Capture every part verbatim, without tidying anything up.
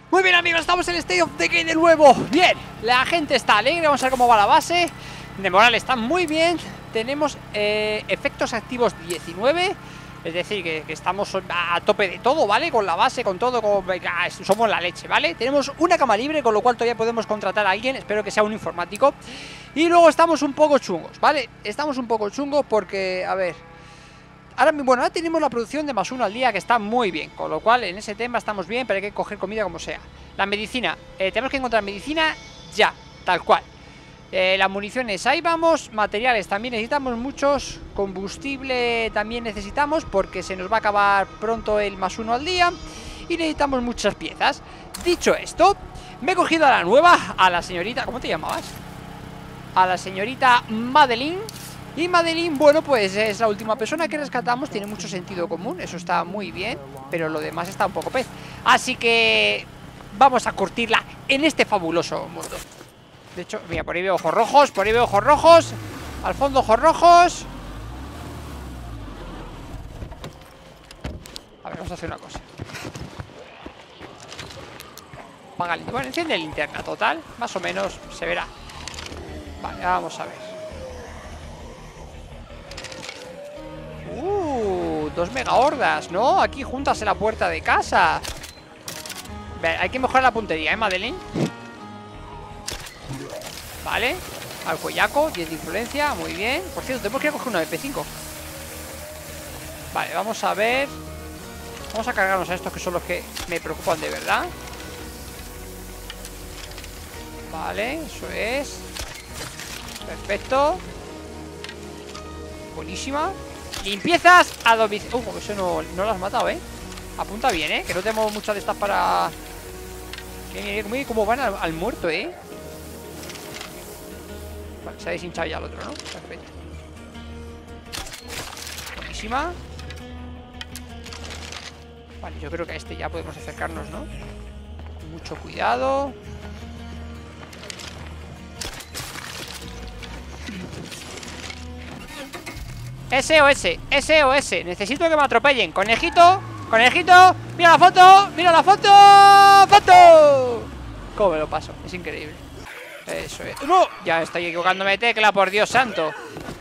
Muy bien, amigos, estamos en el State of Decay de nuevo. Bien, la gente está alegre. Vamos a ver cómo va la base. De moral está muy bien. Tenemos eh, efectos activos diecinueve. Es decir, que, que estamos a tope de todo, ¿vale? Con la base, con todo, con, ah, somos la leche, ¿vale? Tenemos una cama libre, con lo cual todavía podemos contratar a alguien. Espero que sea un informático. Y luego estamos un poco chungos, ¿vale? Estamos un poco chungos porque, a ver, ahora, bueno, ahora tenemos la producción de más uno al día, que está muy bien. Con lo cual, en ese tema estamos bien, pero hay que coger comida como sea. La medicina, eh, tenemos que encontrar medicina ya, tal cual. Eh, las municiones, ahí vamos. Materiales también necesitamos muchos. Combustible también necesitamos, porque se nos va a acabar pronto el más uno al día. Y necesitamos muchas piezas. Dicho esto, me he cogido a la nueva, a la señorita, ¿cómo te llamabas? A la señorita Madeline. Y Madeline, bueno, pues es la última persona que rescatamos. Tiene mucho sentido común, eso está muy bien. Pero lo demás está un poco pez. Así que vamos a curtirla en este fabuloso mundo. De hecho, mira, por ahí veo ojos rojos. Por ahí veo ojos rojos. Al fondo ojos rojos. A ver, vamos a hacer una cosa. Apaga el... Bueno, enciende la linterna, total. Más o menos se verá. Vale, vamos a ver. Uh, dos mega hordas, ¿no? Aquí juntas en la puerta de casa. Vale, hay que mejorar la puntería, ¿eh, Madeline? Vale, al cuellaco, diez de influencia, muy bien. Por cierto, tenemos que coger una F cinco. Vale, vamos a ver. Vamos a cargarnos a estos que son los que me preocupan de verdad. Vale, eso es. Perfecto. Buenísima. Limpiezas a domicilio. Uh, eso no, no lo has matado, ¿eh? Apunta bien, ¿eh? Que no tenemos muchas de estas para... Mira cómo van al, al muerto, ¿eh? Vale, se ha deshinchado ya el otro, ¿no? Perfecto. Buenísima. Vale, yo creo que a este ya podemos acercarnos, ¿no? Con mucho cuidado. S O S, S O S. Necesito que me atropellen. Conejito, conejito. Mira la foto, mira la foto. ¡Foto! ¿Cómo me lo paso? Es increíble. Eso es. ¡No! Ya estoy equivocándome de tecla, por Dios santo.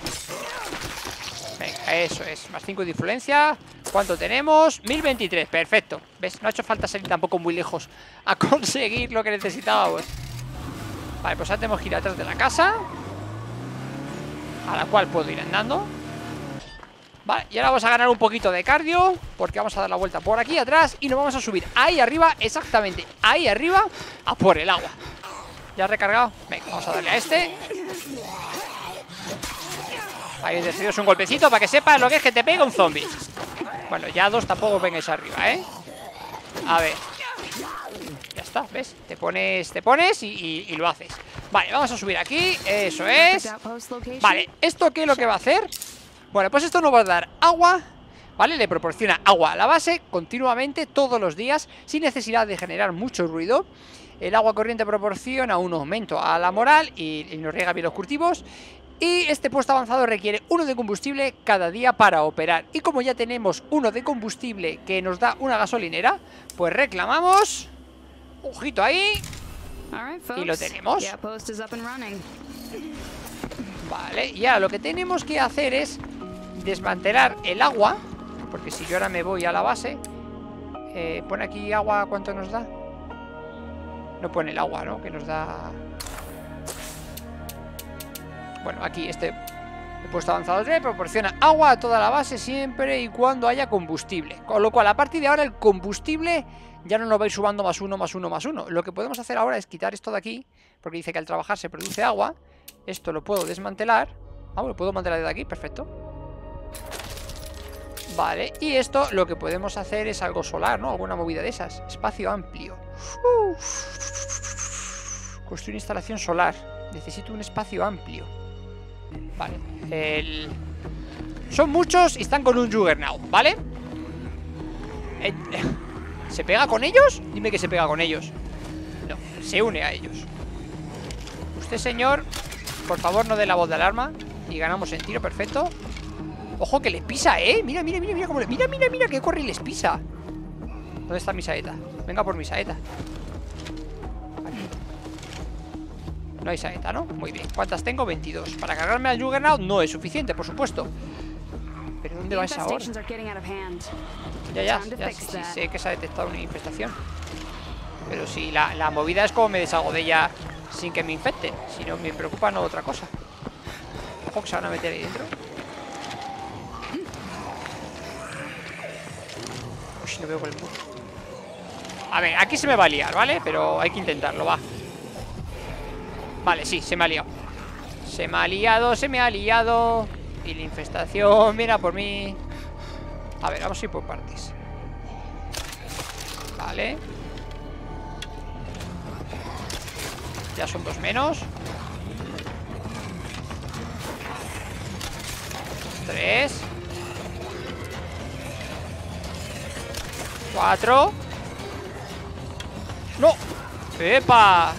Venga, eso es. Más cinco de influencia. ¿Cuánto tenemos? mil veintitrés, perfecto. ¿Ves? No ha hecho falta salir tampoco muy lejos a conseguir lo que necesitábamos. Vale, pues ahora tenemos que ir atrás de la casa, a la cual puedo ir andando. Vale, y ahora vamos a ganar un poquito de cardio, porque vamos a dar la vuelta por aquí atrás y nos vamos a subir ahí arriba, exactamente ahí arriba, a por el agua. ¿Ya ha recargado? Venga, vamos a darle a este. Ahí deciros un golpecito para que sepas lo que es que te pega un zombie. Bueno, ya dos tampoco vengáis arriba, ¿eh? A ver. Ya está, ¿ves? Te pones, te pones y, y, y lo haces. Vale, vamos a subir aquí, eso es. Vale, ¿esto qué es lo que va a hacer? Bueno, pues esto nos va a dar agua, ¿vale? Le proporciona agua a la base continuamente, todos los días, sin necesidad de generar mucho ruido. El agua corriente proporciona un aumento a la moral y, y nos riega bien los cultivos. Y este puesto avanzado requiere uno de combustible cada día para operar. Y como ya tenemos uno de combustible que nos da una gasolinera, pues reclamamos. Ojito ahí. Y lo tenemos. Vale, y ahora lo que tenemos que hacer es desmantelar el agua, porque si yo ahora me voy a la base, eh, pone aquí agua, ¿cuánto nos da? No pone el agua, ¿no? Que nos da... Bueno, aquí este he puesto avanzado tres, proporciona agua a toda la base siempre y cuando haya combustible. Con lo cual, a partir de ahora, el combustible ya no nos va a ir sumando más uno, más uno, más uno. Lo que podemos hacer ahora es quitar esto de aquí, porque dice que al trabajar se produce agua. Esto lo puedo desmantelar. Ah, lo puedo mantener desde aquí, perfecto. Vale, y esto lo que podemos hacer es algo solar, ¿no? Alguna movida de esas. Espacio amplio. Uf. Construir instalación solar. Necesito un espacio amplio. Vale, el... son muchos y están con un Juggernaut, ¿vale? Eh, ¿Se pega con ellos? Dime que se pega con ellos. No, se une a ellos. Usted, señor, por favor no dé la voz de alarma. Y ganamos en tiro, perfecto. Ojo que les pisa, ¿eh? Mira, mira, mira, mira cómo le... Mira, mira, mira que corre y les pisa. ¿Dónde está mi saeta? Venga por mi saeta. No hay saeta, ¿no? Muy bien. ¿Cuántas tengo? veintidós. Para cargarme al Juggernaut no es suficiente, por supuesto. ¿Pero dónde vais ahora? Ya, ya, ya sí, sí, sé que se ha detectado una infestación. Pero si la, la movida es como me deshago de ella sin que me infecten. Si no, me preocupa no otra cosa. Ojo que se van a meter ahí dentro. Uy, no veo por el muro. A ver, aquí se me va a liar, ¿vale? Pero hay que intentarlo, va. Vale, sí, se me ha liado. Se me ha liado, se me ha liado. Y la infestación, mira por mí. A ver, vamos a ir por partes. Vale. Ya son dos menos. Tres. Cuatro. ¡No! ¡Epa!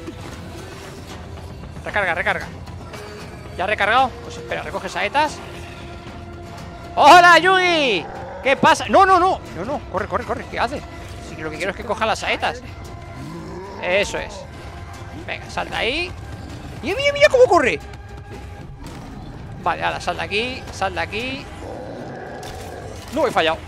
Recarga, recarga. ¿Ya ha recargado? Pues espera, recoge saetas. ¡Hola, Yugi! ¿Qué pasa? No, no, no. No, no. Corre, corre, corre. ¿Qué hace? Si lo que quiero es que coja las saetas. Eso es. Venga, salta ahí. ¡Mira, mira, mira cómo corre! Vale, ahora, salta aquí. Salta aquí. No, he fallado.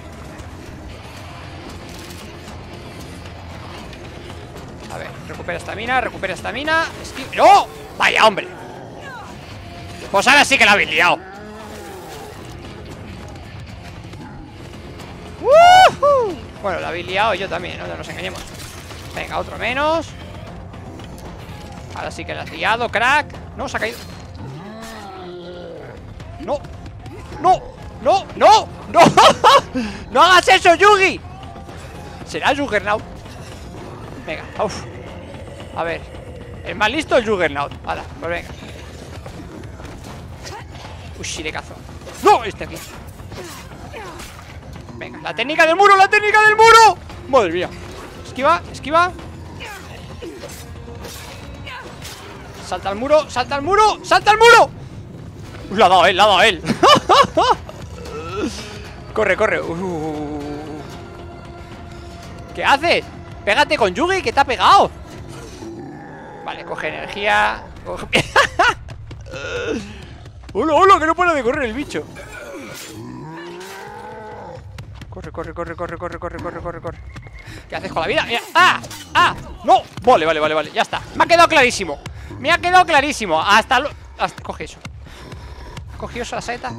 A ver, recupera estamina, recupera estamina. ¡No! ¡Vaya, hombre! Pues ahora sí que la habéis liado. ¡Woohoo! Bueno, la habéis liado yo también, no nos engañemos. Venga, otro menos. Ahora sí que la has liado, crack. No, se ha caído. No, no, no, no, no. No hagas eso, Yugi. ¿Será Juggernaut? Venga, uff. A ver, el más listo es Juggernaut. Hala, pues venga. Uy, sí, le cazo. ¡No! Este aquí. Venga, la técnica del muro, la técnica del muro. Madre mía. Esquiva, esquiva. Salta al muro, salta al muro, salta al muro. Uy, la ha dado él, la ha dado él. Corre, corre. uh. ¿Qué haces? Pégate con Yugi, que te ha pegado. Vale, coge energía. Coge... ¡Hola, hola! Que no para de correr el bicho. Corre, corre, corre, corre, corre, corre, corre, corre, corre. ¿Qué haces con la vida? Mira. ¡Ah! ¡Ah! ¡No! Vale, vale, vale, vale. Ya está. Me ha quedado clarísimo. Me ha quedado clarísimo. Hasta lo... Hasta... Coge eso. Coge eso, la saeta.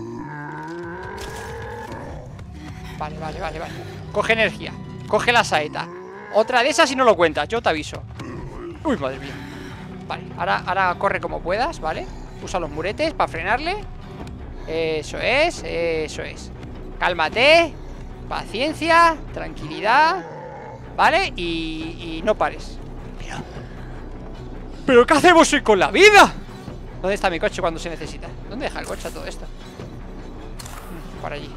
Vale, vale, vale, vale. Coge energía. Coge la saeta. Otra de esas y no lo cuentas. Yo te aviso. Uy, madre mía. Vale, ahora, ahora corre como puedas, ¿vale? Usa los muretes para frenarle. Eso es, eso es. Cálmate. Paciencia, tranquilidad. ¿Vale? Y, y no pares. Pero... ¿Pero qué hacemos hoy con la vida? ¿Dónde está mi coche cuando se necesita? ¿Dónde deja el coche a todo esto? Por allí.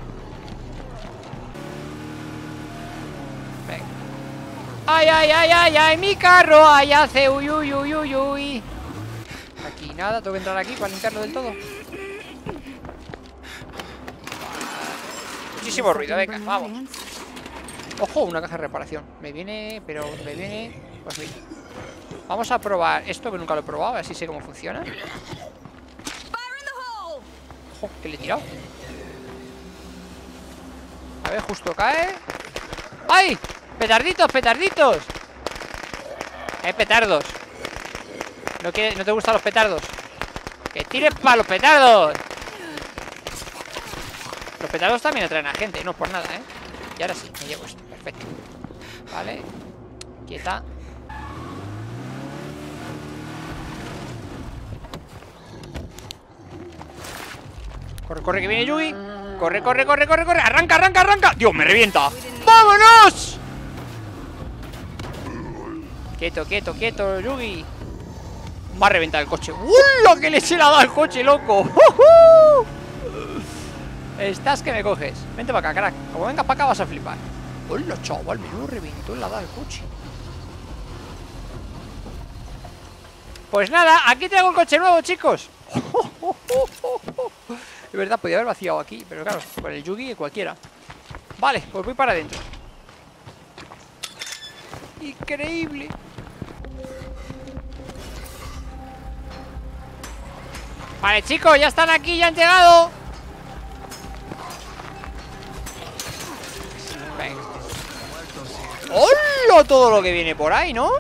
Venga. ¡Ay, ay, ay, ay, ay! ¡Mi carro! ¡Ay, hace! ¡Uy, uy, uy, uy, uy! Aquí nada, tengo que entrar aquí para limpiarlo del todo. Muchísimo ruido, venga, vamos. Ojo, una caja de reparación. Me viene, pero me viene... Pues mira. Vamos a probar esto, que nunca lo he probado, a ver si sé cómo funciona. Ojo, que le he tirado. A ver, justo cae. ¡Ay! ¡Petarditos, petarditos! Eh, petardos. ¿No, quiere, ¿No te gustan los petardos? ¡Que tires para los petardos! Los petardos también atraen a gente, no por nada, ¿eh? Y ahora sí, me llevo esto, perfecto. Vale. Quieta. Corre, corre, que viene Yugi. Corre, corre, corre, corre, corre. Arranca, arranca, arranca. Dios, me revienta. ¡Vámonos! Quieto, quieto, quieto, Yugi. Va a reventar el coche. ¡Uh! Lo que le se le ha dado al coche, loco. ¡Uh! Estás que me coges. Vente para acá, crack. Como vengas para acá vas a flipar. Hola, chaval, menudo reventó en la da el coche. Pues nada, aquí traigo el coche nuevo, chicos. De verdad, podía haber vaciado aquí, pero claro, con el Yugi y cualquiera. Vale, pues voy para adentro. Increíble. Vale, chicos, ya están aquí, ya han llegado. Venga. ¡Hola! Todo lo que viene por ahí, ¿no?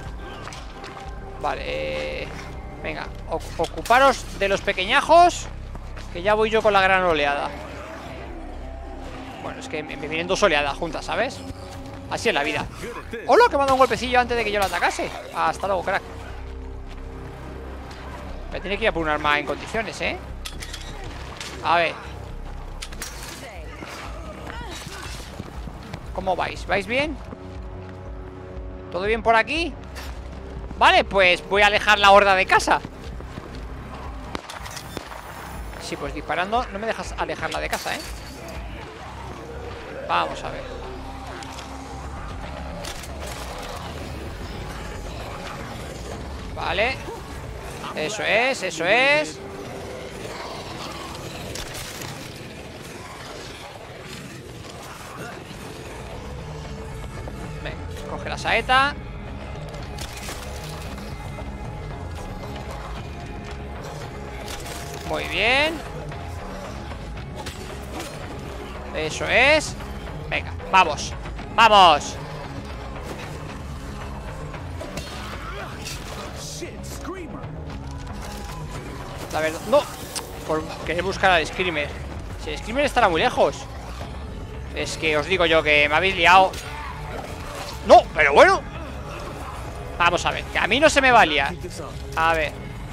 Vale. Venga, ocuparos de los pequeñajos, que ya voy yo con la gran oleada. Bueno, es que me vienen dos oleadas juntas, ¿sabes? Así es la vida. ¡Hola! Que me ha dado un golpecillo antes de que yo lo atacase. Hasta luego, crack. Me tiene que ir a por un arma en condiciones, ¿eh? A ver. ¿Cómo vais? ¿Vais bien? ¿Todo bien por aquí? Vale, pues voy a alejar la horda de casa. Sí, pues disparando no me dejas alejarla de casa, ¿eh? Vamos a ver. Vale. Eso es, eso es. Venga, coge la saeta. Muy bien. Eso es. Venga, vamos. ¡Vamos! La verdad, no. Por querer buscar al Screamer. Si el Screamer estará muy lejos. Es que os digo yo que me habéis liado. No, pero bueno. Vamos a ver, que a mí no se me va a liar. A ver.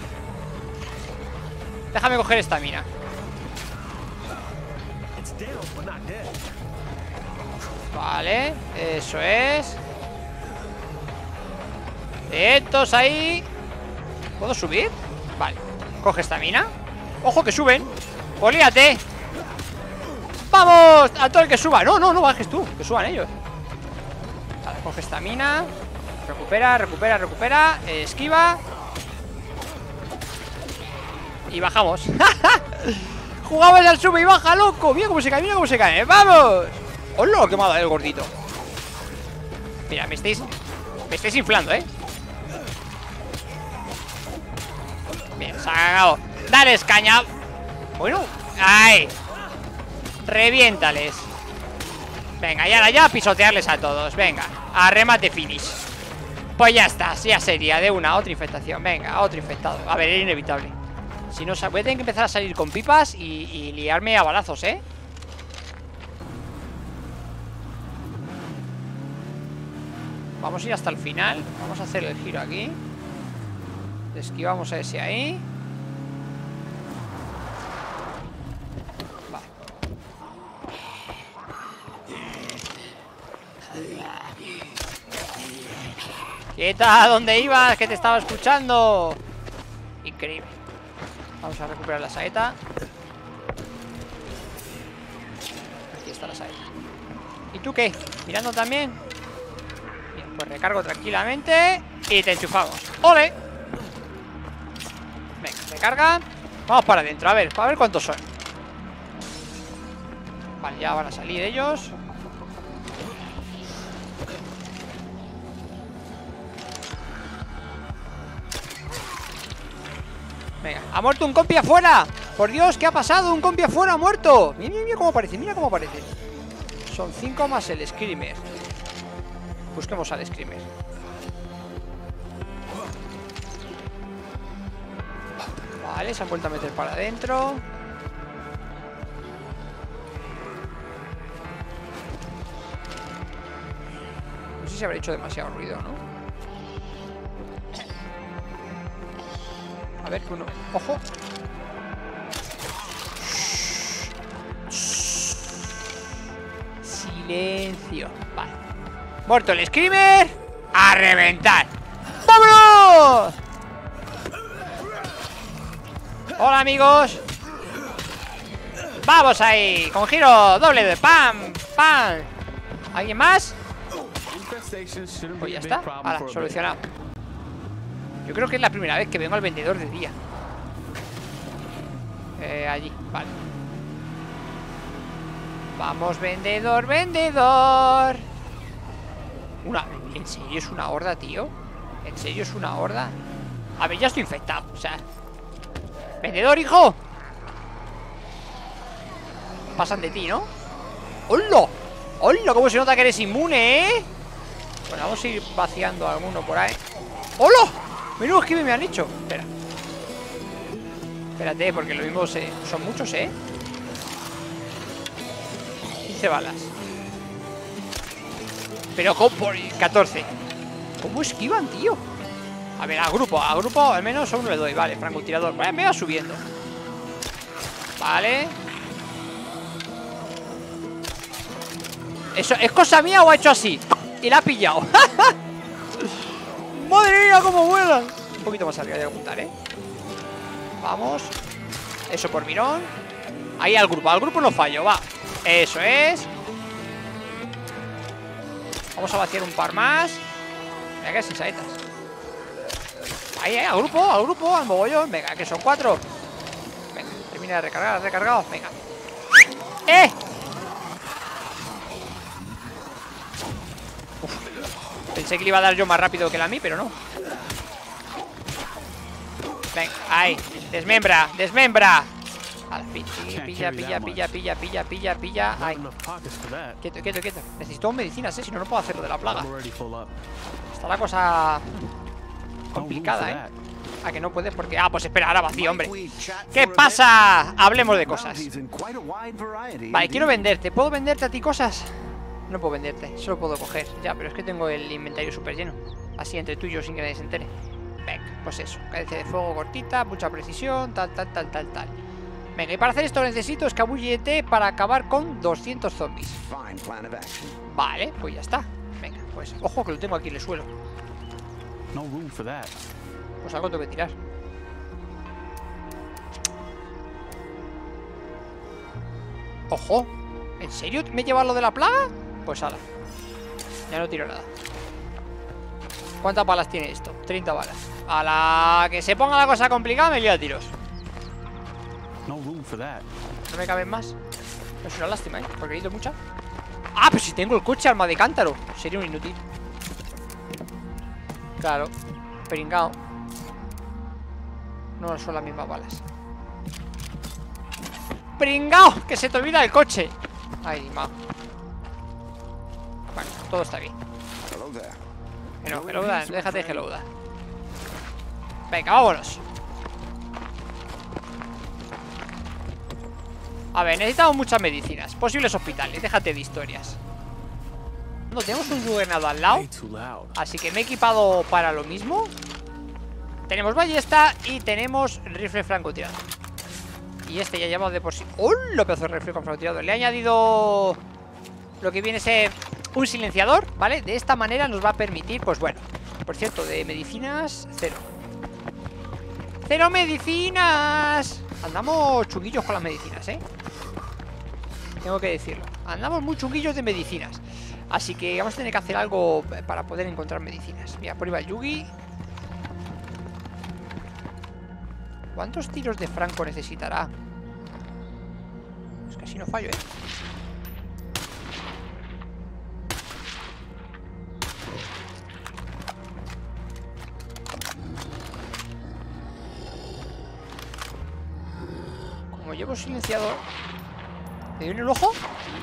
Déjame coger esta mina. Vale, eso es. Estos ahí. ¿Puedo subir? Vale, coge esta mina. ¡Ojo que suben! ¡Olíate! ¡Vamos! A todo el que suba. No, no, no bajes tú, que suban ellos. Vale, coge esta mina. Recupera, recupera, recupera. Esquiva. Y bajamos. Jugamos al sube y baja, loco. Mira cómo se cae, mira cómo se cae. ¡Vamos! ¡Hola! ¡Qué me ha dado el gordito! Mira, me estáis Me estáis inflando, ¿eh? Bien, se ha cagado. ¡Dales, caña! Bueno, ¡ay! Reviéntales. Venga, y ahora ya a pisotearles a todos. Venga, a remate finish. Pues ya está, ya sería de una, otra infectación. Venga, otro infectado. A ver, es inevitable. Si no, voy a tener que empezar a salir con pipas y, y liarme a balazos, ¿eh? Vamos a ir hasta el final. Vamos a hacer el giro aquí. Esquivamos a ese ahí. Vale. ¡Quieta! ¿Dónde ibas? Que te estaba escuchando. Increíble. Vamos a recuperar la saeta. Aquí está la saeta. ¿Y tú qué? ¿Mirando también? Bien, pues recargo tranquilamente y te enchufamos. ¡Ole! Venga, recarga. Vamos para adentro, a ver, a ver cuántos son. Vale, ya van a salir ellos. Venga, ha muerto un compi afuera. Por Dios, ¿qué ha pasado? Un compi afuera ha muerto. Mira, mira, mira cómo aparece, mira cómo aparece. Son cinco más el Screamer. Busquemos al Screamer. Vale, se han vuelto a meter para adentro. No sé si habrá hecho demasiado ruido, ¿no? A ver que uno... ¡Ojo! Silencio. Vale. Muerto el Screamer. ¡A reventar! ¡Vámonos! Hola, amigos. Vamos ahí. Con giro doble de pam, pam. ¿Alguien más? Pues ya está. Ahora, solucionado. Yo creo que es la primera vez que vengo al vendedor de día. Eh, allí, vale. Vamos, vendedor, vendedor. Una... ¿En serio es una horda, tío? ¿En serio es una horda? A ver, ya estoy infectado, o sea... ¡Vendedor, hijo! pasan de ti, ¿no? ¡Hola! ¡Hola! ¿Cómo se nota que eres inmune, eh? Bueno, vamos a ir vaciando alguno por ahí. ¡Hola! Menudo esquive me han hecho. Espera. Espérate, porque lo mismo se... son muchos, ¿eh? quince balas. Pero ¿cómo? Por catorce. ¿Cómo esquivan, tío? A ver, a grupo, a grupo al menos a uno le doy. Vale, francotirador. Vale, me va subiendo. Vale. ¿Eso es cosa mía o ha hecho así? Y la ha pillado. ¡Madre mía, cómo vuelan! Un poquito más arriba, voy a apuntar, ¿eh? Vamos. Eso por mirón. Ahí al grupo, al grupo no fallo, va. Eso es. Vamos a vaciar un par más. Mira que sin saetas. Ahí, ahí, al grupo, al grupo, al mogollón. Venga, que son cuatro. Venga, termina de recargar, recargado. Venga. ¡Eh! Uf. Pensé que le iba a dar yo más rápido que la a mí, pero no. Venga, ahí. Desmembra, desmembra. Vale, pilla, pilla, pilla, pilla, pilla, pilla, pilla, pilla. Ay. Quieto, quieto, quieto. Necesito medicinas, eh. Si no, no puedo hacerlo de la plaga. Está la cosa complicada, eh. Ah, que no puedes porque... Ah, pues espera, ahora vacío, hombre. ¿Qué pasa? Hablemos de cosas. Vale, quiero venderte. ¿Puedo venderte a ti cosas? No puedo venderte, solo puedo coger. Ya, pero es que tengo el inventario súper lleno. Así entre tú y yo sin que nadie se entere. Venga, pues eso. Cadencia de fuego cortita, mucha precisión, tal, tal, tal, tal, tal. Venga, y para hacer esto necesito escabullete para acabar con doscientos zombies. Vale, pues ya está. Venga, pues ojo que lo tengo aquí en el suelo. Pues algo tengo que tirar. Ojo. ¿En serio me lleva lo de la plaga? Pues ala. Ya no tiro nada. ¿Cuántas balas tiene esto? treinta balas. A la que se ponga la cosa complicada me lío a tiros. No me caben más. Es una lástima, ¿eh? Porque he ido mucha. Ah, pero si tengo el coche alma de cántaro. Sería un inútil. Claro. Pringao. No son las mismas balas. ¡Pringao! Que se te olvida el coche. Ay, ma. Bueno, todo está bien. Que no, hello da, déjate de hello da. Venga, vámonos. A ver, necesitamos muchas medicinas. Posibles hospitales, déjate de historias. No, tenemos un juggernaut al lado. Así que me he equipado para lo mismo. Tenemos ballesta y tenemos rifle francotirador. Y este ya llevamos de por sí. ¡Oh! Lo pedazo de rifle con francotirador. Le he añadido lo que viene a ser un silenciador, ¿vale? De esta manera nos va a permitir, pues bueno. Por cierto, de medicinas, cero. ¡Cero medicinas! Andamos chunguillos con las medicinas, ¿eh? Tengo que decirlo. Andamos muy chunguillos de medicinas. Así que vamos a tener que hacer algo para poder encontrar medicinas. Mira, por ahí va el Yugi. ¿Cuántos tiros de franco necesitará? Es que así no fallo, ¿eh? Como llevo silenciador. ¿Me viene el ojo?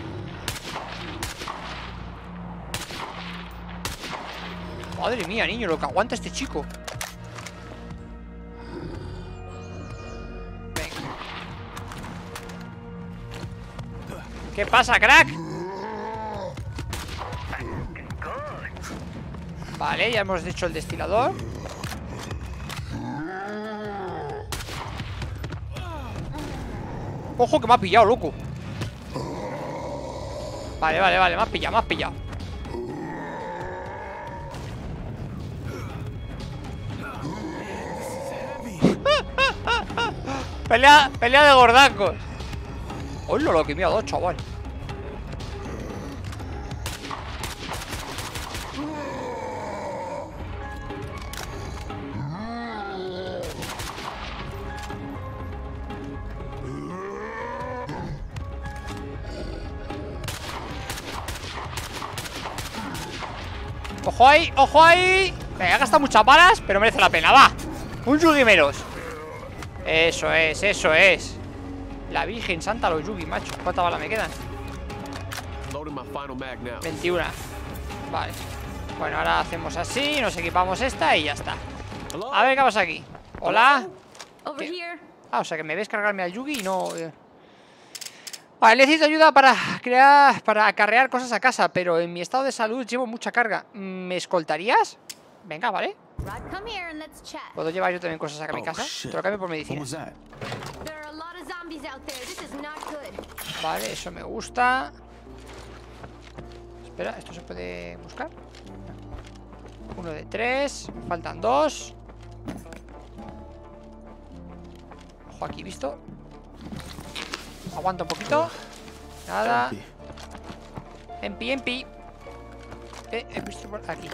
Madre mía, niño, lo que aguanta este chico. Venga. ¿Qué pasa, crack? Vale, ya hemos hecho el destilador. Ojo que me ha pillado, loco. Vale, vale, vale, me has pillado, me has pillado. Pelea, pelea de gordacos. Hola, lo que me ha dado, chaval. Ojo ahí, ojo ahí. Me ha gastado muchas balas, pero merece la pena, va. Un Yugi menos. Eso es, eso es. La Virgen Santa, los Yugi, macho. ¿Cuántas balas me quedan? veintiuno. Vale. Bueno, ahora hacemos así, nos equipamos esta y ya está. A ver qué pasa aquí. Hola. ¿Qué? Ah, o sea que me ves cargarme al Yugi y no... Eh. Vale, necesito ayuda para crear, para acarrear cosas a casa, pero en mi estado de salud llevo mucha carga. ¿Me escoltarías? Venga, vale. ¿Puedo llevar yo también cosas a mi casa? Te lo cambio por medicina. Vale, eso me gusta. Espera, ¿esto se puede buscar? Uno de tres. Faltan dos. Ojo aquí, ¿visto? Aguanta un poquito. Nada. Empi, empi. Eh, he visto por aquí.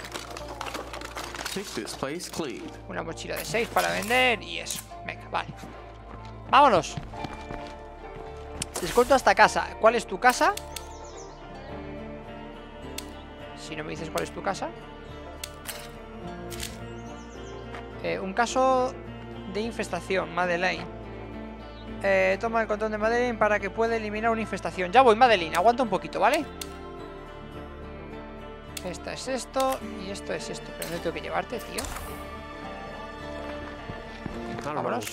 Una mochila de seis para vender y eso. Venga, vale. Vámonos. Descuento hasta casa. ¿Cuál es tu casa? Si no me dices cuál es tu casa. Eh, un caso de infestación, Madeleine. Eh, toma el control de Madeleine para que pueda eliminar una infestación. Ya voy, Madeleine, aguanta un poquito, ¿vale? Esta es esto y esto es esto. Pero no tengo que llevarte, tío. Vámonos.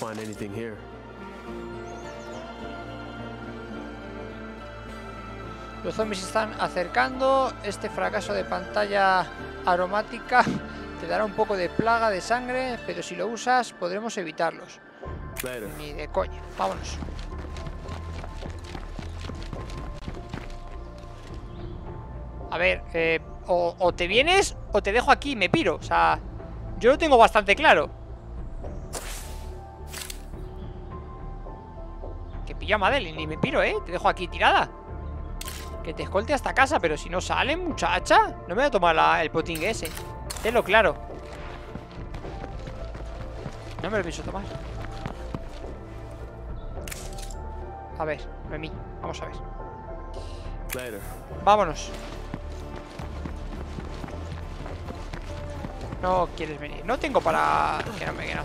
Los zombies se están acercando. Este fracaso de pantalla aromática te dará un poco de plaga de sangre, pero si lo usas podremos evitarlos. Ni de coña. Vámonos. A ver, eh, o, o te vienes o te dejo aquí y me piro. O sea, yo lo tengo bastante claro. Que pillo a Madeleine y me piro, ¿eh? Te dejo aquí tirada. Que te escolte hasta casa, pero si no salen, muchacha, no me voy a tomar la, el potingue ese. Tenlo claro. No me lo pienso tomar. A ver, Noemí, vamos a ver. Later. Vámonos. No quieres venir. No tengo para... Que no me que no.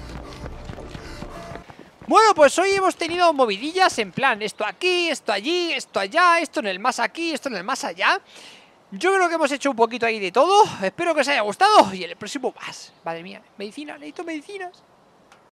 Bueno, pues hoy hemos tenido movidillas en plan esto aquí, esto allí, esto allá, esto en el más aquí, esto en el más allá. Yo creo que hemos hecho un poquito ahí de todo. Espero que os haya gustado y en el próximo más. Madre mía, medicina, necesito medicinas.